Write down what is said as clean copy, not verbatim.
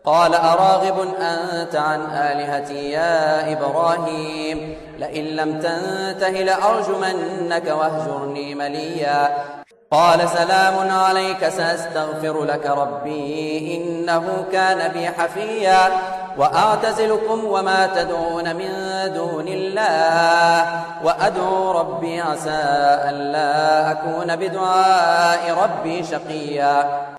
قال أراغب أنت عن آلهتي يا إبراهيم لئن لم تنته لأرجمنك واهجرني مليا قال سلام عليك سأستغفر لك ربي إنه كان بي حفيا وأعتزلكم وما تدعون من دون الله وأدعو ربي عسى ألا أكون بدعاء ربي شقيا